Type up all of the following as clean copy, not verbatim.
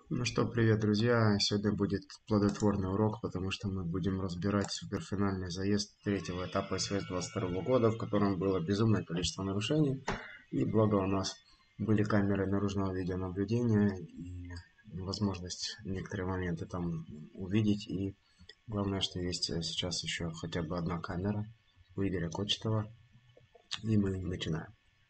Ну что, привет, друзья! Сегодня будет плодотворный урок, потому что мы будем разбирать суперфинальный заезд третьего этапа СВС 22 года, в котором было безумное количество нарушений. И благо у нас были камеры наружного видеонаблюдения и возможность некоторые моменты там увидеть. И главное, что есть сейчас еще хотя бы одна камера у Игоря Кочетова. И мы начинаем.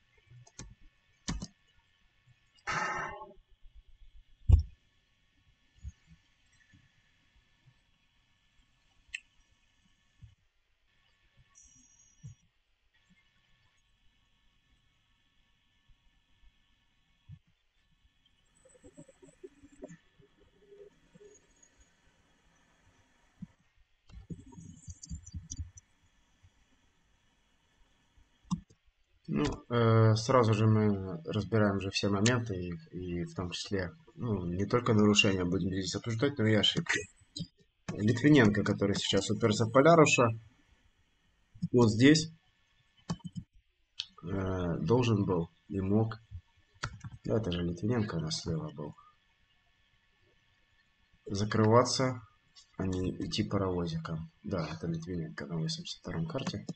Ну, сразу же мы разбираем же все моменты, и в том числе, ну, не только нарушения будем здесь обсуждать, но и ошибки. Литвиненко, который сейчас уперся в Поляруша, вот здесь должен был и мог, да, это же Литвиненко у нас слева был, закрываться, а не идти паровозиком. Да, это Литвиненко на 82-м карте.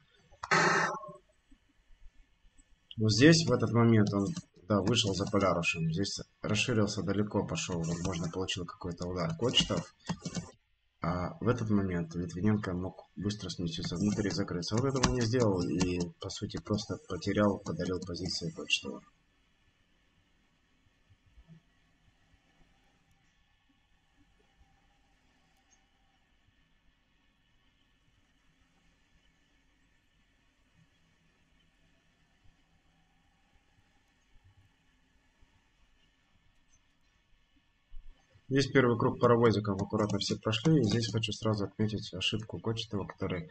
Вот здесь, в этот момент, он, да, вышел за Полярушем. Здесь расширился далеко, пошел, возможно, получил какой-то удар Кочетов. А в этот момент Литвиненко мог быстро сместиться внутрь и закрыться. Вот этого не сделал и, по сути, просто потерял, подарил позиции Кочетова. Здесь первый круг паровозиков аккуратно все прошли. И здесь хочу сразу отметить ошибку Кочетова, который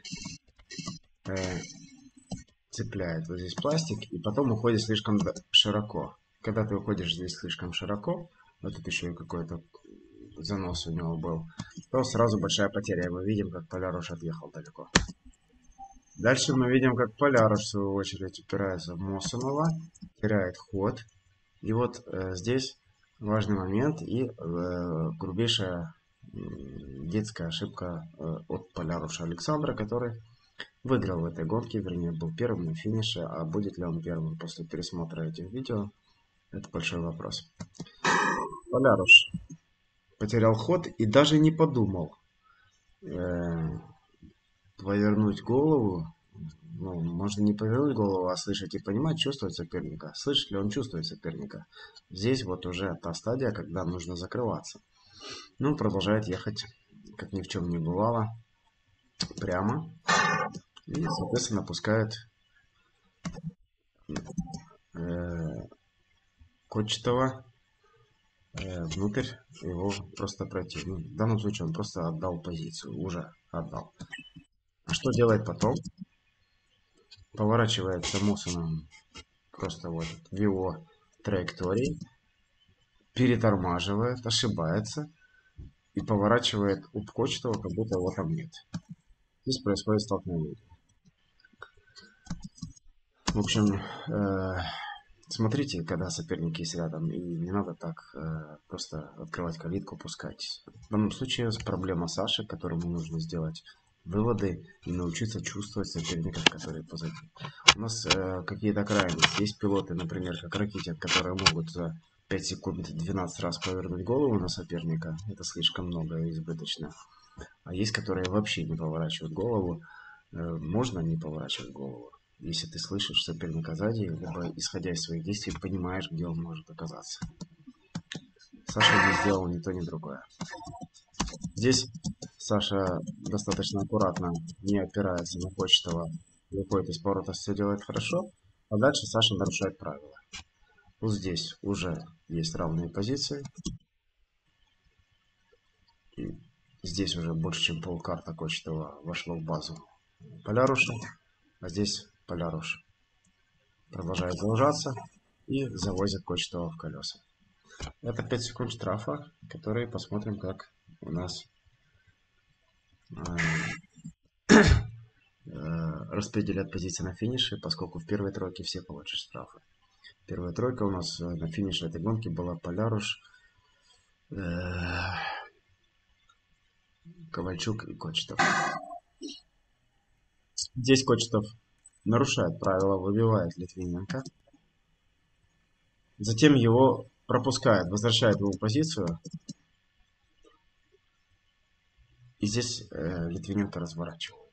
э, цепляет вот здесь пластик и потом уходит слишком широко. Когда ты уходишь здесь слишком широко, вот тут еще и какой-то занос у него был, то сразу большая потеря. И мы видим, как Поляруш отъехал далеко. Дальше мы видим, как Поляруш, в свою очередь, упирается в Мосунова, теряет ход. И вот здесь важный момент и грубейшая детская ошибка от Поляруша Александра, который выиграл в этой гонке, вернее, был первым на финише. А будет ли он первым после пересмотра этих видео, это большой вопрос. Поляруш потерял ход и даже не подумал повернуть голову. Ну, можно не повернуть голову, а слышать и понимать, чувствовать соперника. Слышит ли он чувствует соперника. Здесь вот уже та стадия, когда нужно закрываться. Ну, продолжает ехать, как ни в чем не бывало, прямо. И, соответственно, пускает э, Кочетова внутрь, его просто пройти. Ну, в данном случае он просто отдал позицию, уже отдал. А что делает потом? Поворачивает Самусоном просто вот в его траектории, перетормаживает, ошибается и поворачивает у Кочетова, как будто его там нет. Здесь происходит столкновение. В общем, смотрите, когда соперники есть рядом, и не надо так просто открывать калитку, пускать. В данном случае проблема Саши, которому нужно сделать выводы и научиться чувствовать соперников, которые позади. У нас какие-то крайности. Есть пилоты, например, как Ракитин, которые могут за 5 секунд 12 раз повернуть голову на соперника. Это слишком много и избыточно. А есть, которые вообще не поворачивают голову. Можно не поворачивать голову, если ты слышишь соперника сзади, либо исходя из своих действий понимаешь, где он может оказаться. Саша не сделал ни то, ни другое. Здесь Саша достаточно аккуратно, не опирается на Кочетова, выходит из поворота, все делает хорошо, а дальше Саша нарушает правила. Вот здесь уже есть равные позиции. И здесь уже больше, чем полкарта Кочетова вошло в базу Поляруша, а здесь Поляруш продолжает загружаться и завозит Кочетова в колеса. Это 5 секунд штрафа, которые посмотрим, как у нас распределят позиции на финише, поскольку в первой тройке все получат штрафы. Первая тройка у нас на финише этой гонки была Поляруш, Э, Ковальчук и Кочетов. Здесь Кочетов нарушает правила, выбивает Литвиненко. Затем его пропускает, возвращает в его позицию. И здесь Литвиненко разворачивает.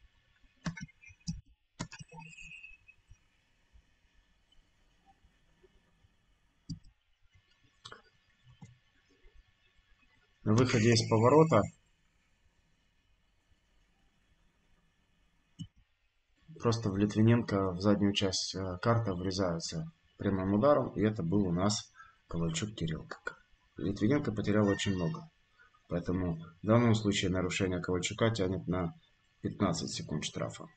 На выходе из поворота просто в Литвиненко в заднюю часть карты врезаются прямым ударом. И это был у нас Ковальчук Кирилл. Литвиненко потерял очень много. Поэтому в данном случае нарушение Ковальчука тянет на 15 секунд штрафа.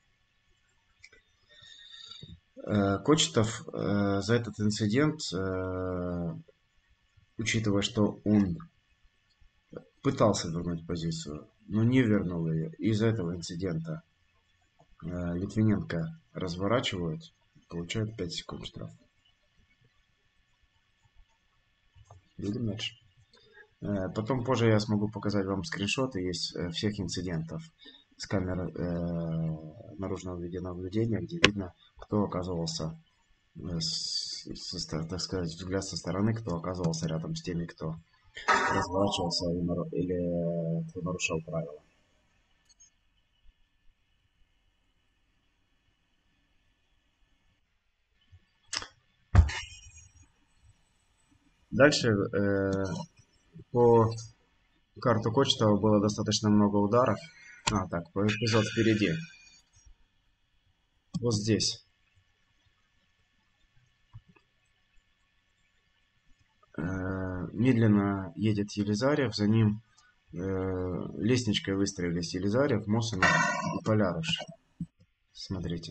Кочетов за этот инцидент, учитывая, что он пытался вернуть позицию, но не вернул ее, из-за этого инцидента Литвиненко разворачивают, получает 5 секунд штрафа. Идем дальше. Потом позже я смогу показать вам скриншоты есть всех инцидентов с камер наружного видеонаблюдения, где видно, кто оказывался, так сказать, взгляд со стороны, кто оказывался рядом с теми, кто разворачивался или кто нарушал правила. Дальше по карту Кочетова было достаточно много ударов. Так, по эпизод впереди. Вот здесь. Медленно едет Елизарев, за ним лестничкой выстроились Елизарев, Мосинов и Поляруш. Смотрите.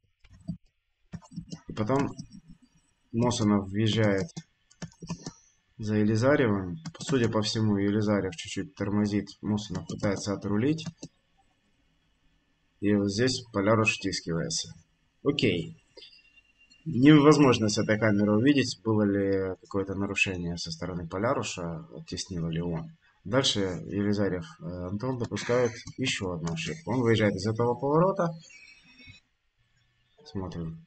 И потом Мосинов въезжает за Елизаревым. Судя по всему, Елизарев чуть-чуть тормозит, Мосинов пытается отрулить. И вот здесь Поляруш втискивается. Окей. Невозможно с этой камеры увидеть, было ли какое-то нарушение со стороны Поляруша, оттеснил ли он. Дальше Елизарев Антон допускает еще одну ошибку. Он выезжает из этого поворота. Смотрим.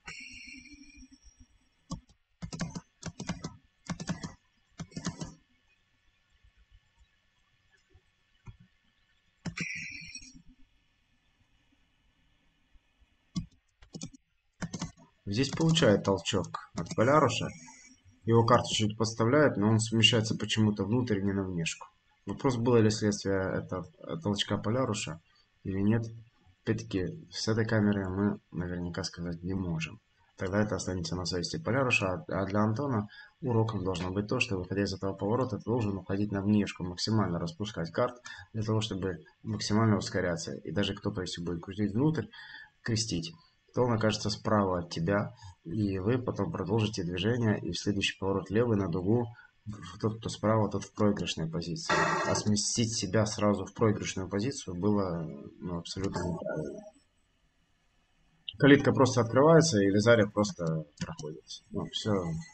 Здесь получает толчок от Поляруша. Его карту чуть подставляет, но он смещается почему-то внутрь, не на внешку. Вопрос, было ли следствие это толчка Поляруша или нет. Опять-таки, с этой камеры мы наверняка сказать не можем. Тогда это останется на совести Поляруша. А для Антона уроком должно быть то, что, выходя из этого поворота, ты должен уходить на внешку, максимально распускать карт, для того, чтобы максимально ускоряться. И даже кто-то, если будет крутить внутрь, крестить, то он окажется справа от тебя, и вы потом продолжите движение, и в следующий поворот левый на дугу, тот, кто справа, тот в проигрышной позиции. А сместить себя сразу в проигрышную позицию было абсолютно неправильно. Калитка просто открывается, и Елизарев просто проходит. Все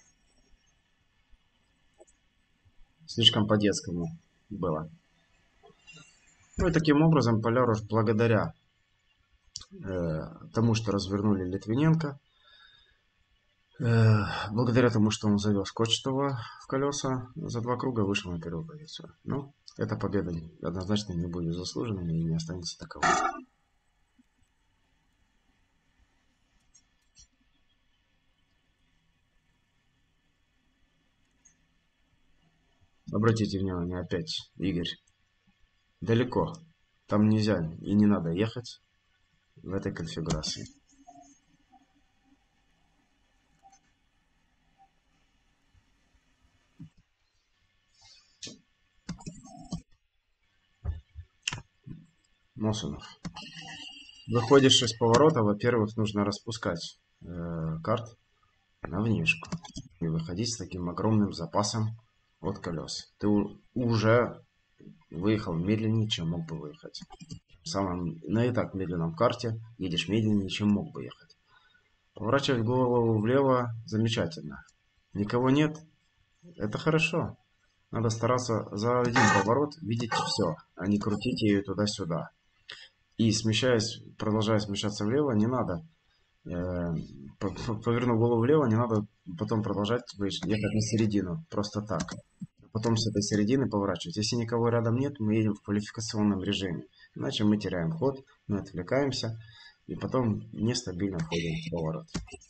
слишком по-детскому было. Ну и таким образом Поляруш, благодаря тому, что развернули Литвиненко, благодаря тому, что он завез Кочетова в колеса за 2 круга, вышел на первую позицию. Ну, эта победа однозначно не будет заслуженной и не останется таковой. Обратите внимание, опять, Игорь, далеко. Там нельзя и не надо ехать в этой конфигурации. Мосунов. Выходишь из поворота, во-первых, нужно распускать карт на внешку. И выходить с таким огромным запасом от колес. Ты уже выехал медленнее, чем мог бы выехать. На и так медленном карте едешь медленнее, чем мог бы ехать. Поворачивать голову влево замечательно. Никого нет, это хорошо. Надо стараться за один поворот видеть все, а не крутить ее туда-сюда. И смещаясь, продолжая смещаться влево, не надо. Повернув голову влево, не надо потом продолжать ехать на середину. Просто так. Потом с этой середины поворачивать. Если никого рядом нет, мы едем в квалификационном режиме. Иначе мы теряем ход, мы отвлекаемся и потом нестабильно входим в поворот.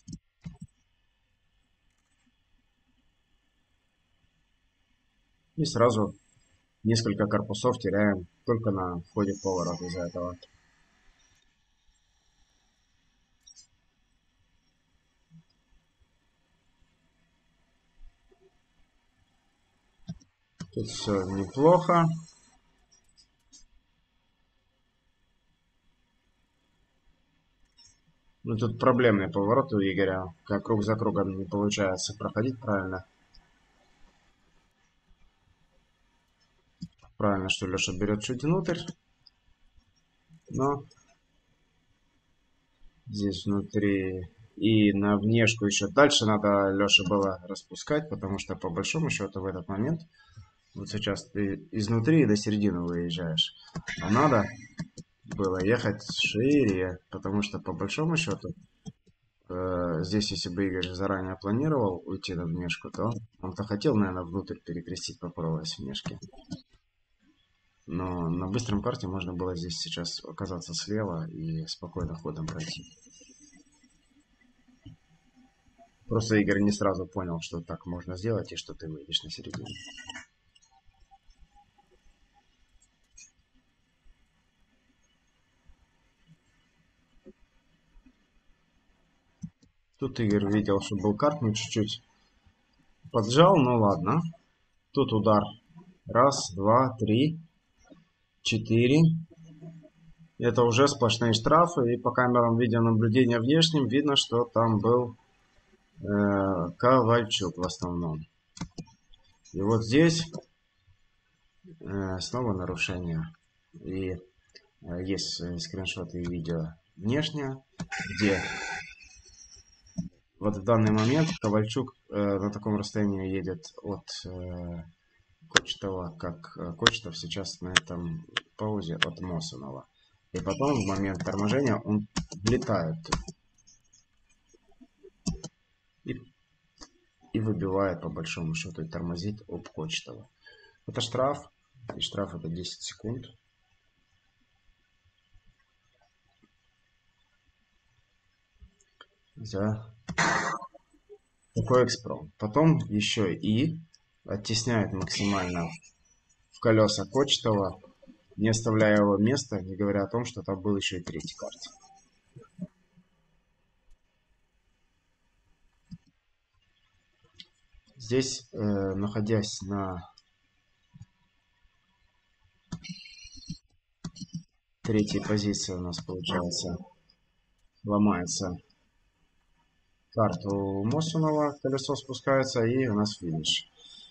И сразу несколько корпусов теряем только на входе в поворот из-за этого. Тут все неплохо. Ну тут проблемные повороты у Игоря. Как круг за кругом не получается проходить правильно. Правильно, что Леша берет чуть внутрь. Но здесь внутри и на внешку еще дальше надо Леше было распускать, потому что по большому счету в этот момент, вот сейчас ты изнутри до середины выезжаешь, а надо было ехать шире, потому что по большому счету здесь, если бы Игорь заранее планировал уйти на внешку, то он-то хотел, наверное, внутрь перекрестить, попробовать внешки. Но на быстром карте можно было здесь сейчас оказаться слева и спокойно ходом пройти. Просто Игорь не сразу понял, что так можно сделать и что ты выйдешь на середину. Тут Игорь видел, что был карт, ну чуть-чуть поджал, ну ладно. Тут удар. Раз, два, три, четыре. Это уже сплошные штрафы. И по камерам видеонаблюдения внешним видно, что там был Ковальчук в основном. И вот здесь снова нарушение. И есть скриншоты и видео внешнее, где вот в данный момент Ковальчук на таком расстоянии едет от Кочетова, как Кочетов сейчас на этом паузе от Мосонова. И потом в момент торможения он влетает и, и выбивает по большому счету и тормозит об Кочетова. Это штраф, и штраф это 10 секунд. За такой экспром. Потом еще и оттесняет максимально в колеса Кочетова, не оставляя его места, не говоря о том, что там был еще и третий карт. Здесь, находясь на третьей позиции, у нас получается ломается карту Мосунова, колесо спускается и у нас финиш.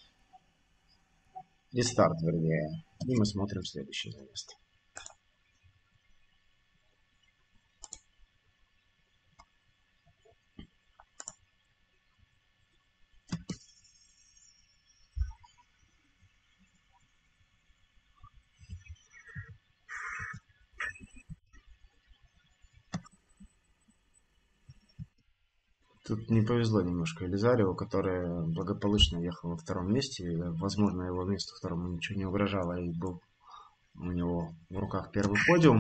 И старт, вернее. И мы смотрим следующий заезд. Тут не повезло немножко Елизареву, который благополучно ехал во втором месте. И, возможно, его месту второму ничего не угрожало. И был у него в руках первый подиум.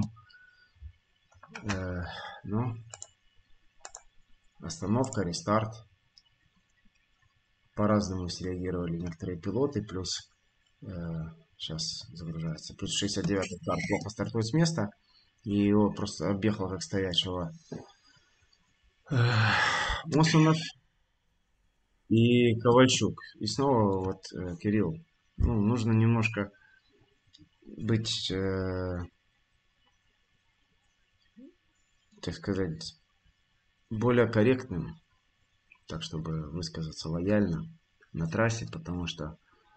Но остановка, рестарт. По-разному среагировали некоторые пилоты. Плюс сейчас загружается. Плюс 69-й карт плохо стартует с места. И его просто объехал как стоячего Мосунов и Ковальчук. И снова вот Кирилл. Ну, нужно немножко быть, так сказать, более корректным, так чтобы высказаться лояльно на трассе, потому что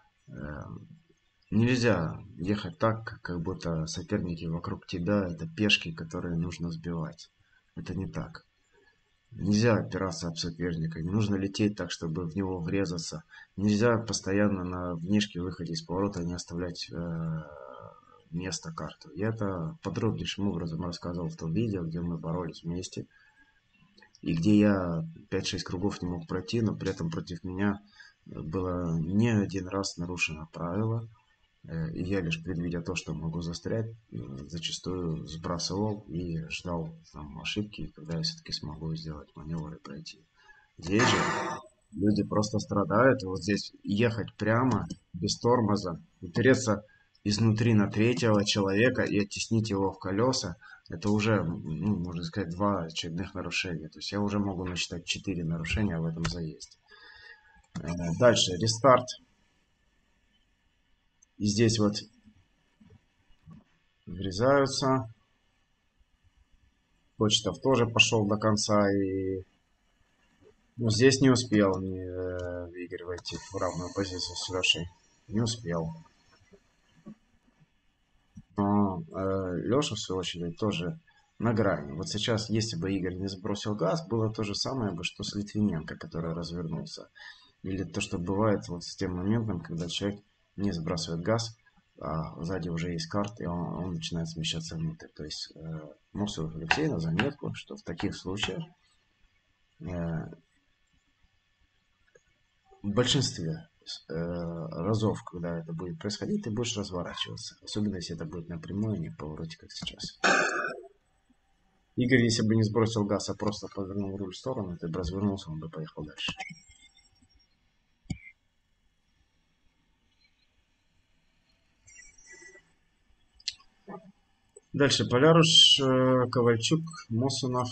нельзя ехать так, как будто соперники вокруг тебя это пешки, которые нужно сбивать. Это не так. Нельзя опираться об соперника. Не нужно лететь так, чтобы в него врезаться. Нельзя постоянно на внешке выходе из поворота не оставлять место карту. Я это подробнейшим образом рассказывал в том видео, где мы боролись вместе. И где я 5-6 кругов не мог пройти, но при этом против меня было не один раз нарушено правило. И я, лишь предвидя то, что могу застрять, зачастую сбрасывал и ждал там ошибки, когда я все-таки смогу сделать маневр и пройти. Здесь же люди просто страдают. И вот здесь ехать прямо, без тормоза, упереться изнутри на третьего человека и оттеснить его в колеса, это уже, ну, можно сказать, 2 очередных нарушения. То есть я уже могу насчитать 4 нарушения в этом заезде. Дальше, рестарт. И здесь вот врезаются. Почтов тоже пошел до конца и, ну, здесь не успел Игорь войти в равную позицию с Лешей. Не успел. Но Леша, в свою очередь, тоже на грани. Вот сейчас, если бы Игорь не сбросил газ, было то же самое бы, что с Литвиненко, который развернулся. Или то, что бывает вот с тем моментом, когда человек не сбрасывает газ, а сзади уже есть карта, и он начинает смещаться внутрь. То есть Мусоров Алексей на заметку, что в таких случаях в большинстве разов, когда это будет происходить, ты будешь разворачиваться. Особенно, если это будет напрямую, а не в повороте, как сейчас. Игорь, если бы не сбросил газ, а просто повернул руль в сторону, ты бы развернулся, он бы поехал дальше. Дальше Поляруш, Ковальчук, Мосунов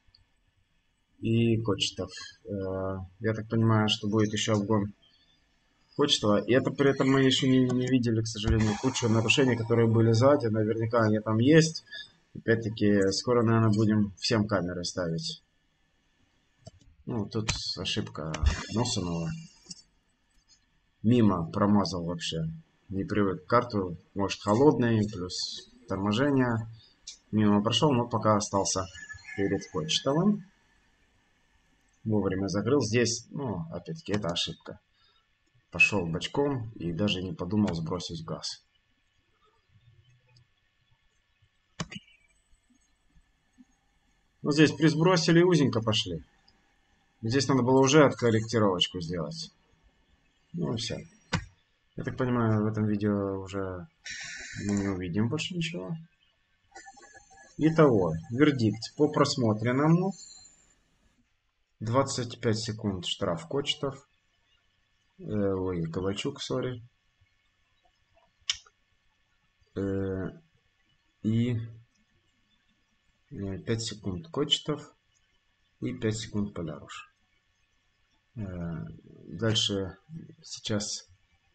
и Кочетов. Я так понимаю, что будет еще обгон Кочетова. И это при этом мы еще не видели, к сожалению, кучу нарушений, которые были сзади. Наверняка они там есть. Опять-таки, скоро, наверное, будем всем камеры ставить. Ну, тут ошибка Мосунова. Мимо промазал вообще. Не привык к карту. Может, холодный, плюс торможение. Мимо прошел, но пока остался перед Кочетовым. Вовремя закрыл. Здесь, ну, опять-таки, это ошибка. Пошел бочком и даже не подумал сбросить газ. Ну, здесь при сбросили узенько пошли. Здесь надо было уже откорректировочку сделать. Ну и все. Я так понимаю, в этом видео уже мы не увидим больше ничего. Итого, вердикт по просмотренному. 25 секунд штраф Кочетов. Ой, Ковальчук, сори. И 5 секунд Кочетов и 5 секунд Поляруш. Дальше сейчас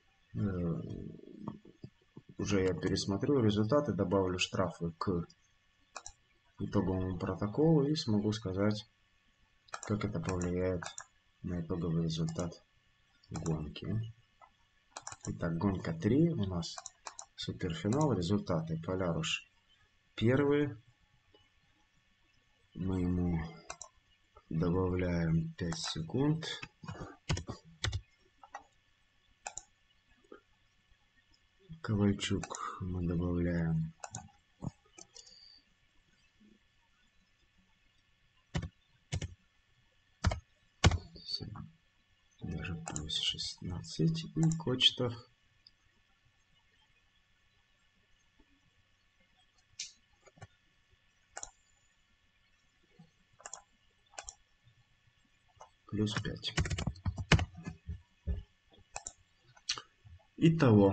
уже я пересмотрю результаты, добавлю штрафы к итоговому протоколу и смогу сказать, как это повлияет на итоговый результат гонки. Итак, гонка 3 у нас суперфинал. Результаты. Поляруш первый. Мы ему добавляем 5 секунд. Ковальчук мы добавляем даже плюс 16. И Кочетов плюс 5. Итого.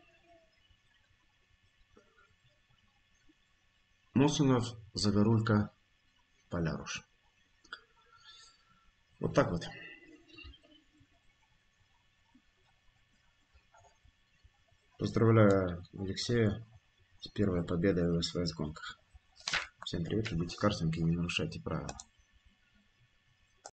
Мосунов, Загорулько, Поляруш. Вот так вот. Поздравляю Алексея с первой победой в СВС гонках. Всем привет, любите картинги и не нарушайте правила.